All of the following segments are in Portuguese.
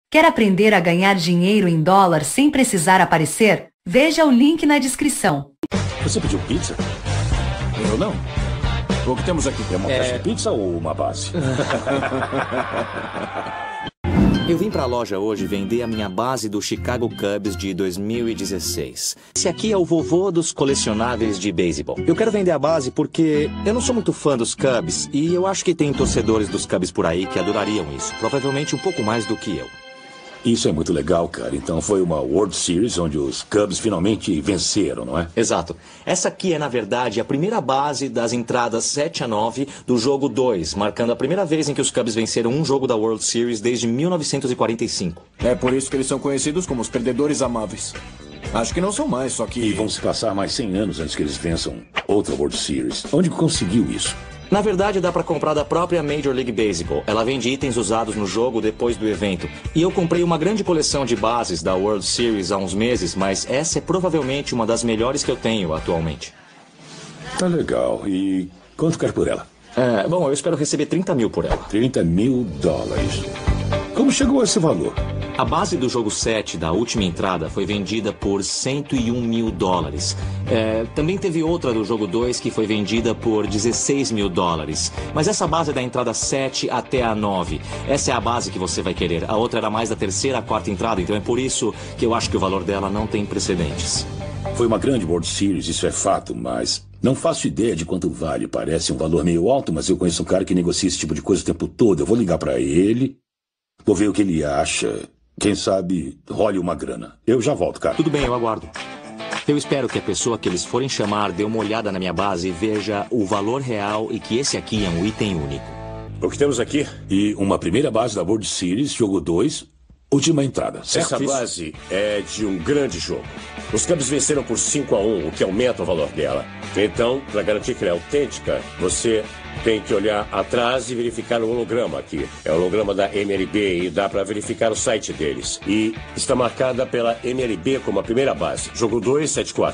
Quer aprender a ganhar dinheiro em dólar sem precisar aparecer? Veja o link na descrição. Você pediu pizza? Eu não. O que temos aqui? É uma caixa de pizza ou uma base? Eu vim pra loja hoje vender a minha base do Chicago Cubs de 2016. Esse aqui é o vovô dos colecionáveis de beisebol. Eu quero vender a base porque eu não sou muito fã dos Cubs e eu acho que tem torcedores dos Cubs por aí que adorariam isso. Provavelmente um pouco mais do que eu. Isso é muito legal, cara. Então foi uma World Series onde os Cubs finalmente venceram, não é? Exato. Essa aqui é, na verdade, a primeira base das entradas 7-9 do jogo 2, marcando a primeira vez em que os Cubs venceram um jogo da World Series desde 1945. É por isso que eles são conhecidos como os perdedores amáveis. Acho que não são mais, só que... E vão se passar mais 100 anos antes que eles vençam outra World Series. Onde conseguiu isso? Na verdade, dá pra comprar da própria Major League Baseball. Ela vende itens usados no jogo depois do evento. E eu comprei uma grande coleção de bases da World Series há uns meses, mas essa é provavelmente uma das melhores que eu tenho atualmente. Tá legal. E quanto quer por ela? Bom, eu espero receber 30 mil por ela. 30 mil dólares. Como chegou a esse valor? A base do jogo 7 da última entrada foi vendida por 101 mil dólares. Também teve outra do jogo 2 que foi vendida por 16 mil dólares. Mas essa base é da entrada 7 até a 9. Essa é a base que você vai querer. A outra era mais da terceira à quarta entrada, então é por isso que eu acho que o valor dela não tem precedentes. Foi uma grande World Series, isso é fato, mas não faço ideia de quanto vale. Parece um valor meio alto, mas eu conheço um cara que negocia esse tipo de coisa o tempo todo. Eu vou ligar pra ele, vou ver o que ele acha. Quem sabe role uma grana. Eu já volto, cara. Tudo bem, eu aguardo. Eu espero que a pessoa que eles forem chamar dê uma olhada na minha base e veja o valor real e que esse aqui é um item único. O que temos aqui? E uma primeira base da World Series, jogo 2, última entrada, certo? Essa base é de um grande jogo. Os Cubs venceram por 5-1, o que aumenta o valor dela. Então, para garantir que ela é autêntica, você tem que olhar atrás e verificar o holograma aqui. É o holograma da MLB e dá para verificar o site deles. E está marcada pela MLB como a primeira base. Jogo 2, 7-4.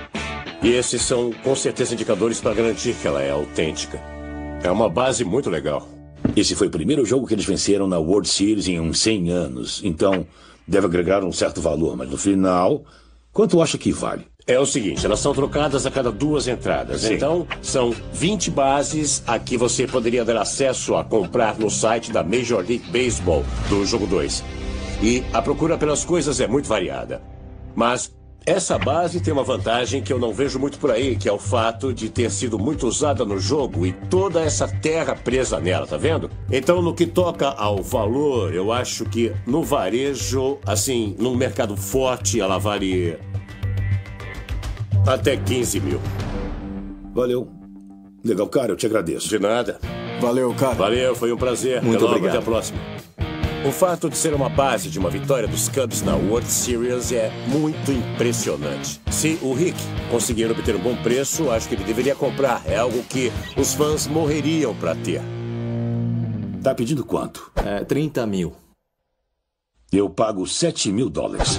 E esses são com certeza indicadores para garantir que ela é autêntica. É uma base muito legal. Esse foi o primeiro jogo que eles venceram na World Series em uns 100 anos. Então, deve agregar um certo valor. Mas no final, quanto acha que vale? É o seguinte, elas são trocadas a cada 2 entradas. Sim. Então, são 20 bases a que você poderia ter acesso a comprar no site da Major League Baseball do jogo 2. E a procura pelas coisas é muito variada. Mas essa base tem uma vantagem que eu não vejo muito por aí, que é o fato de ter sido muito usada no jogo e toda essa terra presa nela, tá vendo? Então, no que toca ao valor, eu acho que no varejo, assim, num mercado forte, ela vale até 15 mil. Valeu. Legal, cara, eu te agradeço. De nada. Valeu, cara. Valeu, foi um prazer. Muito Até logo, obrigado. até a próxima. O fato de ser uma base de uma vitória dos Cubs na World Series é muito impressionante. Se o Rick conseguir obter um bom preço, acho que ele deveria comprar. É algo que os fãs morreriam para ter. Tá pedindo quanto? 30 mil. Eu pago 7 mil dólares.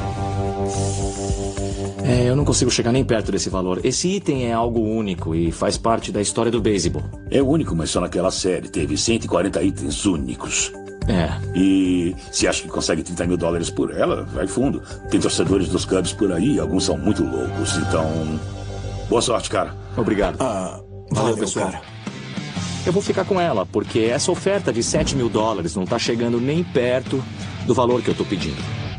Eu não consigo chegar nem perto desse valor. Esse item é algo único e faz parte da história do beisebol. É único, mas só naquela série. Teve 140 itens únicos. E se acha que consegue 30 mil dólares por ela, vai fundo. Tem torcedores dos Cubs por aí, alguns são muito loucos. Então, boa sorte, cara. Obrigado. Valeu, pessoal. cara. Eu vou ficar com ela, porque essa oferta de 7 mil dólares não tá chegando nem perto do valor que eu tô pedindo.